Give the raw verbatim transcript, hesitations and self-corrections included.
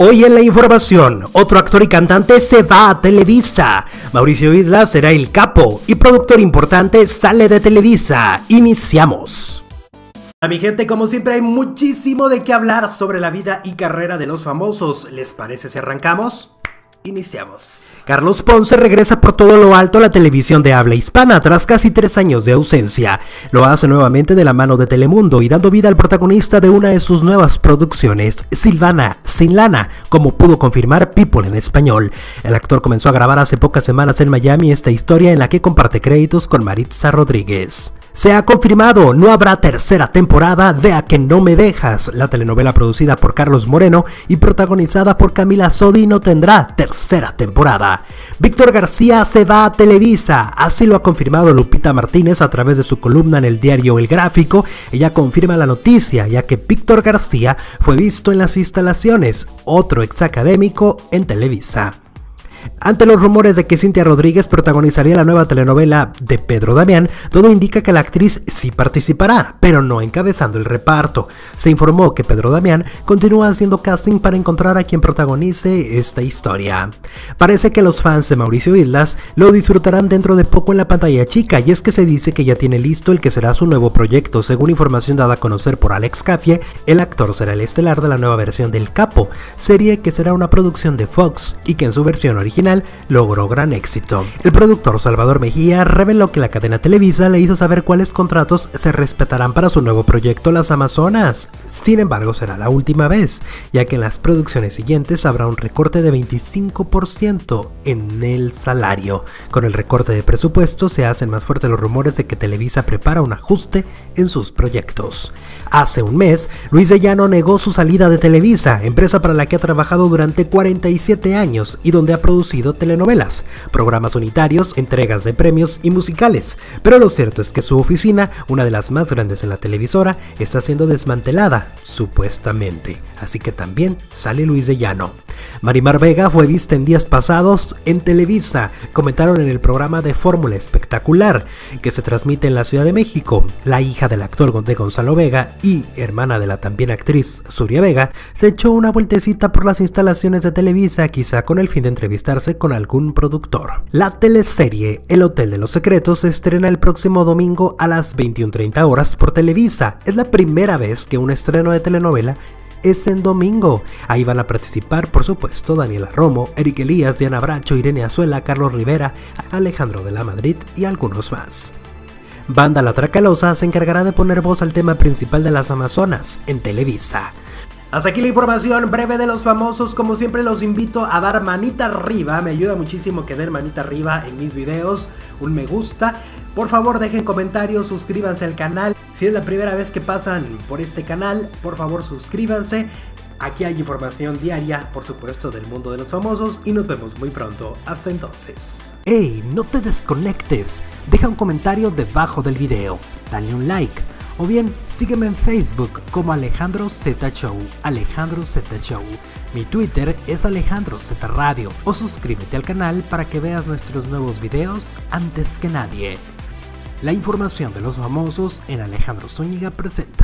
Hoy en la información, otro actor y cantante se va a Televisa. Mauricio Isla será el capo y productor importante sale de Televisa. Iniciamos. Hola mi gente, como siempre hay muchísimo de qué hablar sobre la vida y carrera de los famosos. ¿Les parece si arrancamos? Iniciamos. Carlos Ponce regresa por todo lo alto a la televisión de habla hispana tras casi tres años de ausencia. Lo hace nuevamente de la mano de Telemundo y dando vida al protagonista de una de sus nuevas producciones, Silvana, sin lana, como pudo confirmar People en español. El actor comenzó a grabar hace pocas semanas en Miami esta historia en la que comparte créditos con Maritza Rodríguez. Se ha confirmado, no habrá tercera temporada de A que no me dejas. La telenovela producida por Carlos Moreno y protagonizada por Camila Sodi no tendrá tercera temporada. Víctor García se va a Televisa, así lo ha confirmado Lupita Martínez a través de su columna en el diario El Gráfico. Ella confirma la noticia, ya que Víctor García fue visto en las instalaciones, otro exacadémico en Televisa. Ante los rumores de que Cintia Rodríguez protagonizaría la nueva telenovela de Pedro Damián, todo indica que la actriz sí participará, pero no encabezando el reparto. Se informó que Pedro Damián continúa haciendo casting para encontrar a quien protagonice esta historia. Parece que los fans de Mauricio Islas lo disfrutarán dentro de poco en la pantalla chica, y es que se dice que ya tiene listo el que será su nuevo proyecto. Según información dada a conocer por Alex Cafie, el actor será el estelar de la nueva versión del Capo, serie que será una producción de Fox y que en su versión original original logró gran éxito. El productor Salvador Mejía reveló que la cadena Televisa le hizo saber cuáles contratos se respetarán para su nuevo proyecto Las Amazonas. Sin embargo, será la última vez, ya que en las producciones siguientes habrá un recorte de veinticinco por ciento en el salario. Con el recorte de presupuesto se hacen más fuertes los rumores de que Televisa prepara un ajuste en sus proyectos. Hace un mes, Luis de Llano negó su salida de Televisa, empresa para la que ha trabajado durante cuarenta y siete años y donde ha producido telenovelas, programas unitarios, entregas de premios y musicales, pero lo cierto es que su oficina, una de las más grandes en la televisora, está siendo desmantelada, supuestamente, así que también sale Luis de Llano. Marimar Vega fue vista en días pasados en Televisa, comentaron en el programa de Fórmula Espectacular, que se transmite en la Ciudad de México. La hija del actor de Gonzalo Vega y hermana de la también actriz Zuria Vega, se echó una vueltecita por las instalaciones de Televisa, quizá con el fin de entrevistarse con algún productor. La teleserie El Hotel de los Secretos se estrena el próximo domingo a las veintiuna treinta horas por Televisa. Es la primera vez que un estreno de telenovela es en domingo. Ahí van a participar, por supuesto, Daniela Romo, Eric Elías, Diana Bracho, Irene Azuela, Carlos Rivera, Alejandro de la Madrid y algunos más. Banda La Tracalosa se encargará de poner voz al tema principal de Las Amazonas en Televisa. Hasta aquí la información breve de los famosos. Como siempre los invito a dar manita arriba, me ayuda muchísimo que den manita arriba en mis videos, un me gusta. Por favor dejen comentarios, suscríbanse al canal. Si es la primera vez que pasan por este canal, por favor suscríbanse. Aquí hay información diaria, por supuesto, del mundo de los famosos y nos vemos muy pronto. Hasta entonces. ¡Ey! No te desconectes. Deja un comentario debajo del video. Dale un like. O bien, sígueme en Facebook como Alejandro Z Show, Alejandro Z Show. Mi Twitter es Alejandro Z Radio. O suscríbete al canal para que veas nuestros nuevos videos antes que nadie. La información de los famosos en Alejandro Zúñiga presenta.